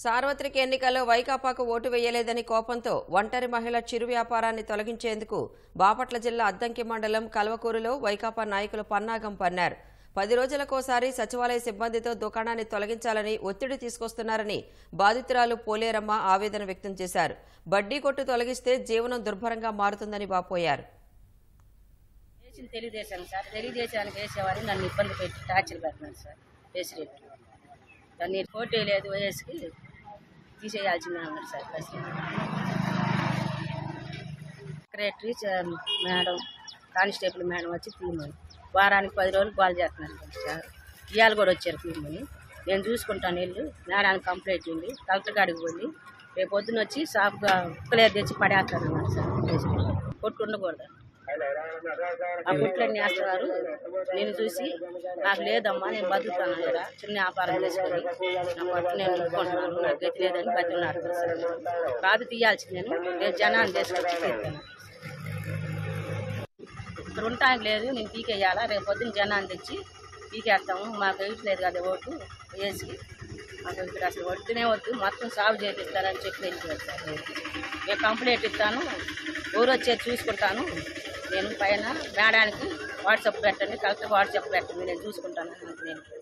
సార్వత్రిక ఎన్నికల్లో వైకాపాకు ఓటు వేయలేదని కోపంతో ఒంటరి మహిళ చిరు వ్యాపారాన్ని తొలగించేందుకు బాపట్ల జిల్లా అద్దంకి మండలం కల్వకూరులో వైకాపా నాయకులు పన్నాగం పన్నారు. 10 రోజులకోసారి సచివాలయ సిబ్బందితో దుకాణాన్ని తొలగించాలని ఒత్తిడి తీసుకొస్తున్నారని బాధితురాలు పోలేరమ్మ ఆవేదన వ్యక్తం చేశారు. బడ్డీ కొట్టు తొలగిస్తే జీవనం దుర్భరంగా మారుతుందని వాపోయారు. తెలుగుదేశానికి వేసేవారు నన్ను ఇబ్బంది పెట్టి టార్చర్ పెడుతున్నారు సార్. ప్రెసిడెంట్ దాన్ని పోటీ లేదు, వయసుకి తీసేయాల్సిందే అన్నారు sir. Secretary madam, constable madam వచ్చి తీయమని వారానికి 10 రోజులు కాల్ చేస్తున్నారు సార్. ఇవాళ కూడా వచ్చారు తీయమని. నేను చూసుకుంటాను, వెళ్ళు మేడానికి కంప్లైంట్ ఉంది, కలెక్టర్ గారికి పోయి రేపు పొద్దున వచ్చి షాప్గా కుక్కలేరు తెచ్చి పడేస్తానన్నారు సార్. కొట్టు ఉండకూడదు, ఆ కుట్లన్నీ వేస్తున్నారు. నేను చూసి నాకు లేదమ్మా, నేను బతుకుతాను కదా, చిన్న వ్యాపారం చేసుకొని నా పట్టు నేను నిలుపుకుంటున్నాను, నాకు గతి లేదని బతున్నారు సార్. కాదు తీయాల్సింది, నేను జనాన్ని చేసుకొచ్చి తీస్తాను. ఇక్కడ ఉంటానికి లేదు, నేను పీకేయాలా, రేపు పొద్దున్న జనాన్ని తెచ్చి పీకేస్తాము. మాకు వేయట్లేదు కదా ఓటు వేసి, మాకు ఇక్కడ అసలు వడ్డునే వద్దు, మొత్తం సాగు చేపిస్తారని చెప్పి వెళ్ళిపోయారు సార్. నేను కంప్లైంట్ ఇస్తాను, ఊరు వచ్చేది చూసుకుంటాను. నేను పైన మేడానికి వాట్సాప్ పెట్టండి, కలెక్టర్ వాట్సాప్ పెట్టండి, నేను చూసుకుంటాను. నేను